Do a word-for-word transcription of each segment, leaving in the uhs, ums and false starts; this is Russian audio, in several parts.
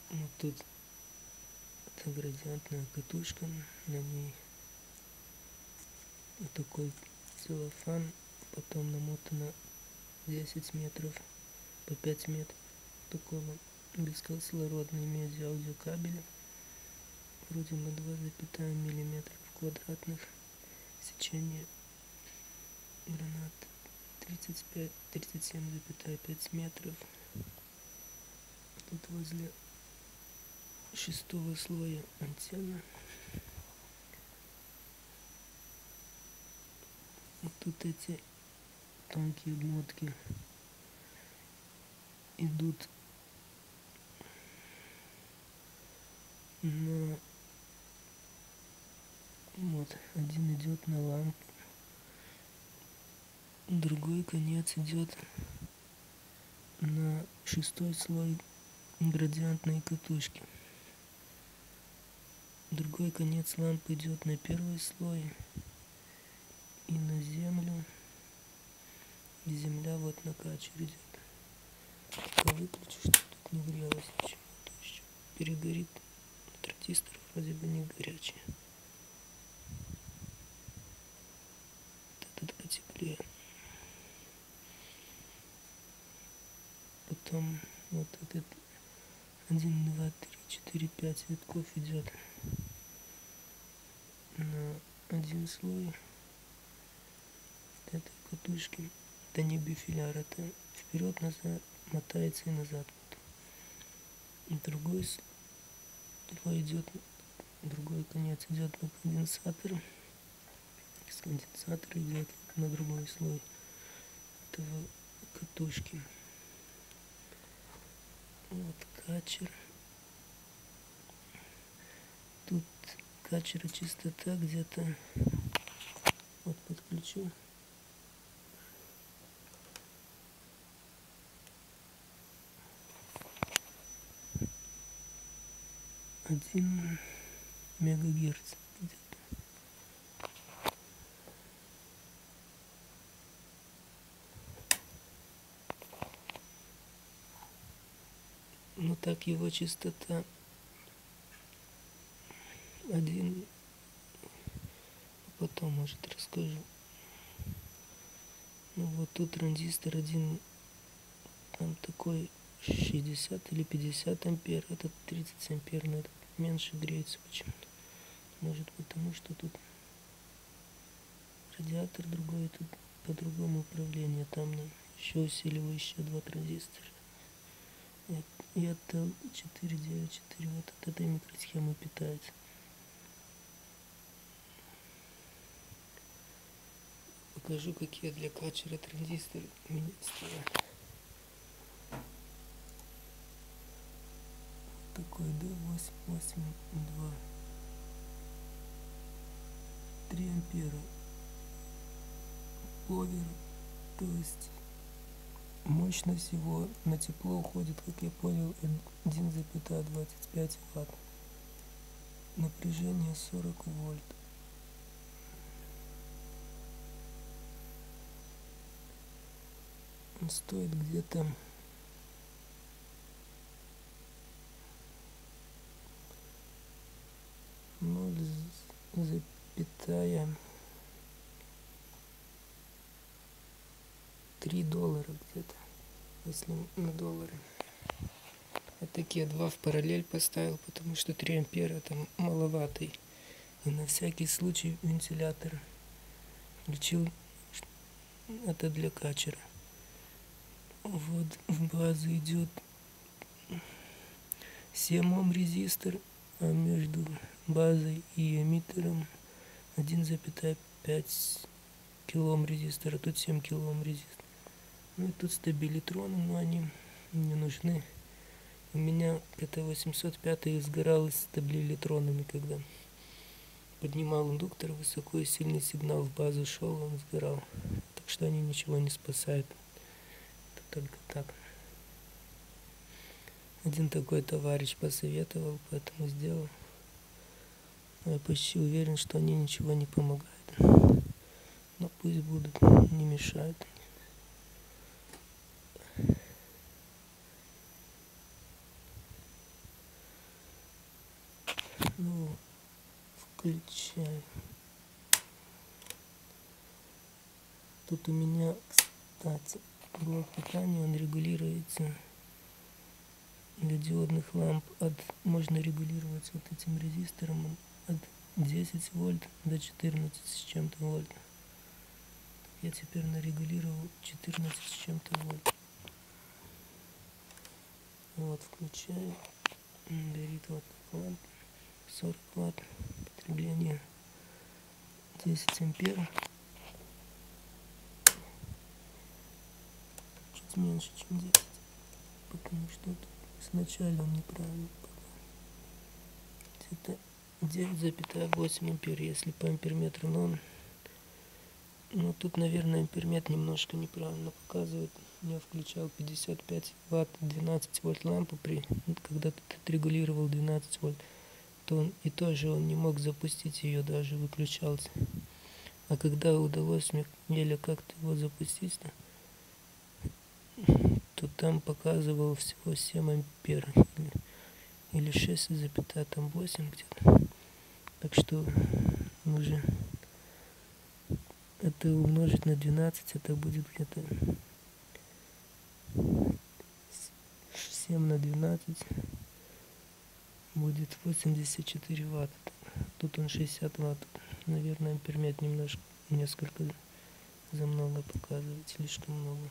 Вот тут это градиентная катушка, на ней вот такой целлофан, потом намотано десять метров по пять метров такого бескислородной меди аудиокабеля, вроде на два миллиметра квадратных, сечение гранат тридцать пять тридцать семь пять метров. Тут возле шестого слоя антенна. Вот тут эти тонкие обмотки идут на вот один идет на лампу, другой конец идет на шестой слой градиентной катушки, другой конец лампы идет на первый слой и на землю, и земля вот на качер идет. Я выключу, чтобы тут не грелось ничего, то есть перегорит. Транзистор вроде бы не горячий. Вот этот потеплее. Потом вот этот один, два, три, четыре, пять витков идет на один слой этой катушки. Это не бифиляр, это вперед назад мотается и назад. Другой слой идет, другой конец идет на конденсатор. С конденсатора идет на другой слой этого катушки. Вот качер. Тут качера частота где-то, вот подключу. Один мегагерц где-то. Ну так его частота один, потом может расскажу. Ну вот тут транзистор один, там такой шестьдесят или пятьдесят ампер, этот тридцать ампер, но этот меньше греется почему-то. Может потому, что тут радиатор другой, тут по-другому управление, там еще усиливающие два транзистора. И это четыре девять четыре вот от этой микросхемы питается. Покажу, какие для качера транзисторы у меня стоят. Такой ди восемь восемь два, три ампера повер, то есть мощность его на тепло уходит, как я понял, один целых двадцать пять ватт. Напряжение сорок вольт. Он стоит где-то ноль запятая три доллара где-то, если на доллары. Я такие два в параллель поставил, потому что три ампера там маловатый. И на всякий случай вентилятор включил, это для качера. Вот в базу идет семь ом резистор, а между базой и эмиттером один целых пять килоом резистора, тут семь килоом резистор. Ну и тут стабилитроны, но они не нужны. У меня это восемьсот пять сгорал с стабилитронами, когда поднимал индуктор высоко и сильный сигнал в базу шел, он сгорал. Так что они ничего не спасают. Это только так. Один такой товарищ посоветовал, поэтому сделал. Я почти уверен, что они ничего не помогают. Но пусть будут, не мешают. снова включаю. Тут у меня, кстати, блок питания, он регулируется для диодных ламп. От, можно регулировать вот этим резистором от десять вольт до четырнадцати с чем-то вольт. Я теперь нарегулировал четырнадцать с чем-то вольт. Вот, включаю. Горит вот лампа. сорок ватт. Потребление десять ампер. Чуть меньше, чем десять. Потому что тут сначала он неправильно показал. Это девять целых восемь десятых ампер, если по амперметру, но он... Ну, тут, наверное, амперметр немножко неправильно показывает. Я включал пятьдесят пять ватт, двенадцать вольт лампу, при, когда ты отрегулировал двенадцать вольт, то он, и тоже он не мог запустить ее, даже выключался. А когда удалось мне еле как-то его запустить, то там показывал всего семь ампер или, или шесть целых восемь где-то. Так что уже это умножить на двенадцать, это будет где-то семь на двенадцать, будет восемьдесят четыре ватта. Тут он шестьдесят ватт. Наверное, амперметр немножко, несколько за много показывает, слишком много.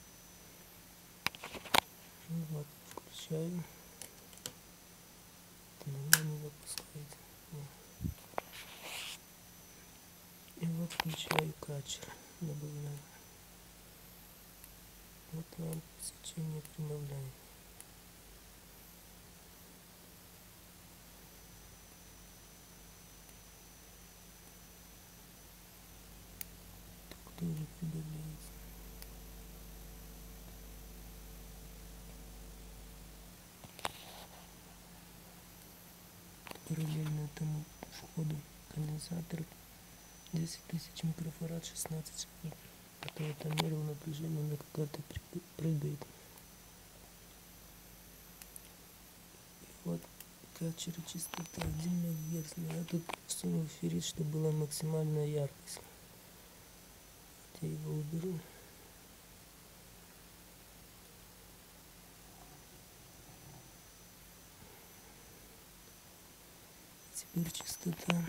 Ну вот, включаю. Это не запускает. И вот включаю качер, добавляю. Вот лампа сечения прибавляет. Так тоже прибавляется. Параллельно этому входу конденсатор десять тысяч микрофарад, шестнадцать вольт. Это я там мерил напряжение, мне какая-то прыгает. И вот качер частота один мегагерц. Я тут сунул феррит, чтобы была максимальная яркость. Я его уберу. Теперь частота.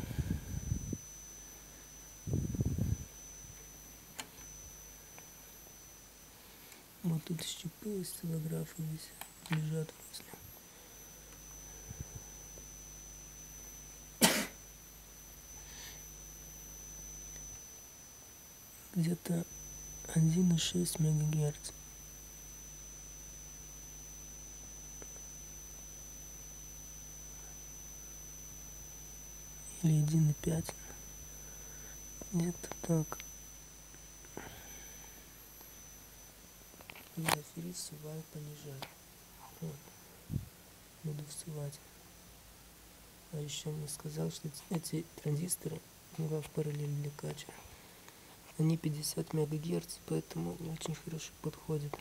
Вот тут щипы, осциллографы висят, лежат возле. Где-то один и шесть мегагерц. Или один и пять. Где-то так. Когда феррит всуваю, понижаю. Вот. Буду всувать. А еще мне сказал, что эти транзисторы в параллель для качера. Они пятьдесят мегагерц, поэтому не очень хорошо подходят.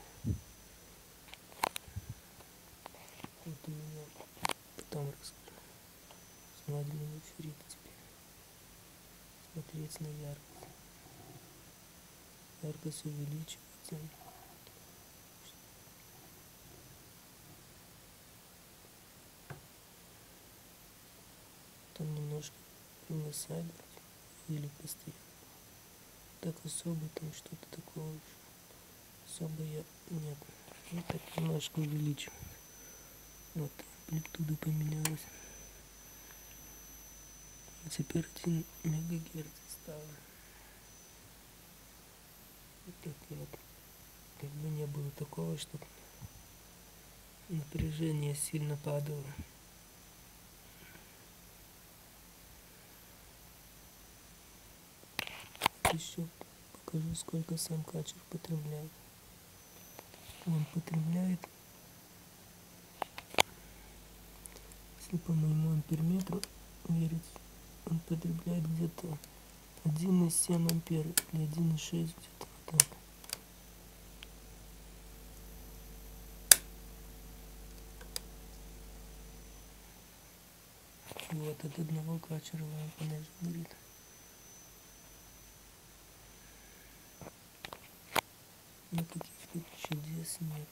Вот у меня, потом расскажу. Свадебный феррит теперь. Смотреть на яркость. Яркость увеличивается. Там немножко угасает или постоянно. Так особо там что-то такого особо я нет. Вот так немножко увеличу. Вот амплитуда поменялась. И теперь один мегагерц стало. Вот так вот. Как бы не было такого, чтобы напряжение сильно падало. Еще покажу, сколько сам качер потребляет. Он потребляет, если по моему амперметру мерить, он потребляет где-то один и семь ампер или один и шесть, где-то вот так. И вот от одного качера лампа не горит. Никаких тут чудес нет.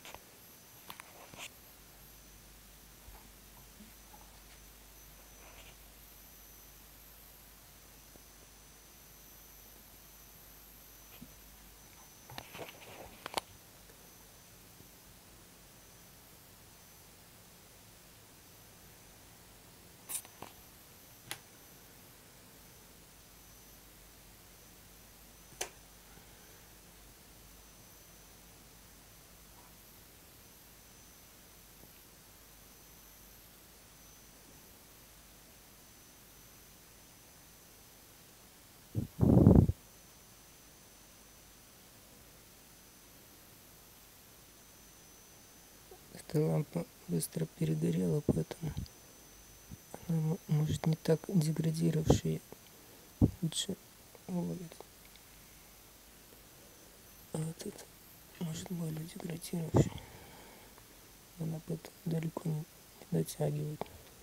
Эта лампа быстро перегорела, поэтому она может не так деградировавшая лучше ловит. А этот может более деградировавший. Она потом далеко не дотягивает.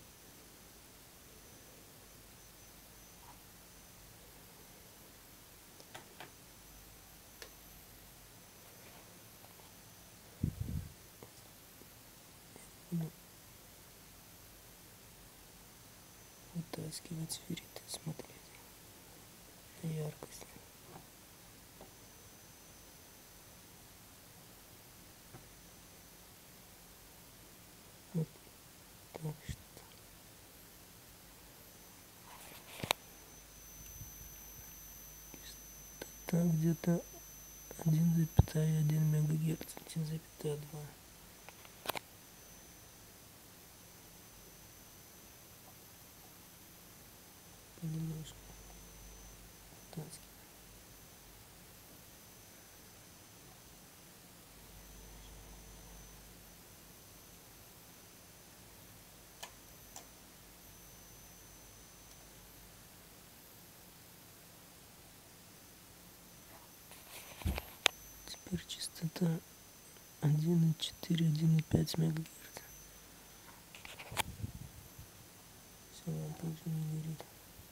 Вытаскивать ферриты, смотреть на яркость. Вот так что-то. Частота где-то один запятая один мегагерц, один запятая два. Понемножку вытаскивать. Теперь частота один и четыре, один и пять мегагерц. Все, лампа уже не горит.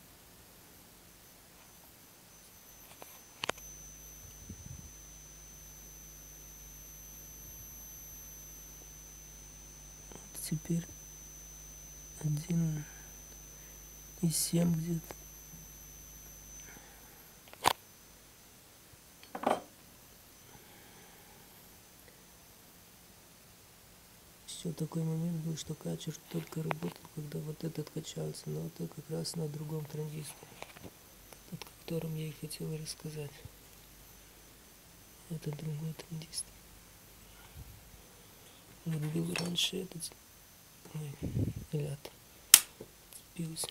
Вот теперь один и семь где-то. Еще такой момент был, что качер только работал, когда вот этот качался, но это как раз на другом транзисторе, тот, о котором я и хотел рассказать. Это другой транзистор. Вот был раньше этот, ой, ляд, сбился.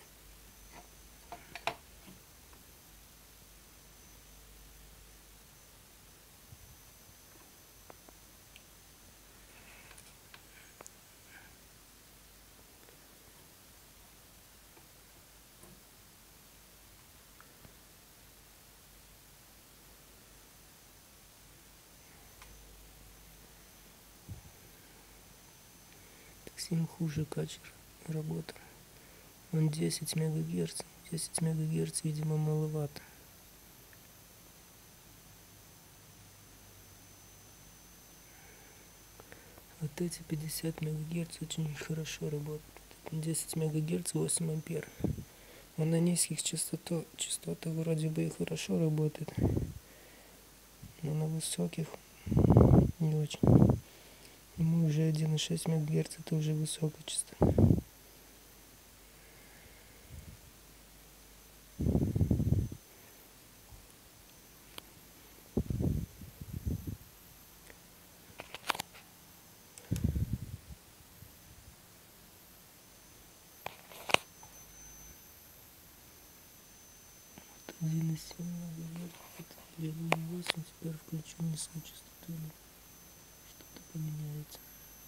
Совсем хуже качер работал. Он десять мегагерц. десять мегагерц, видимо, маловато. Вот эти пятьдесят мегагерц очень хорошо работают. десять мегагерц, восемь ампер. Он на низких частотах, частотах вроде бы и хорошо работает, но на высоких не очень. Ему уже один и шесть мегагерц, это уже высокая частота. один и семь мегагерц, один и восемь, теперь включу низкую частоту, что-то поменяется.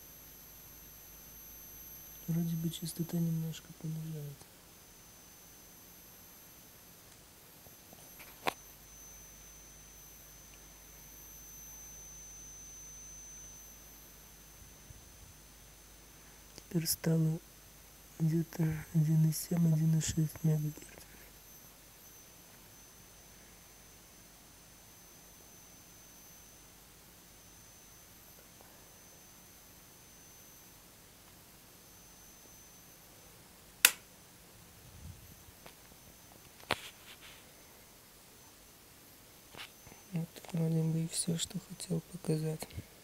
Вроде бы частота немножко понижается. Теперь стало где-то один и семь один и шесть мегагерц. Вот вроде бы и все, что хотел показать.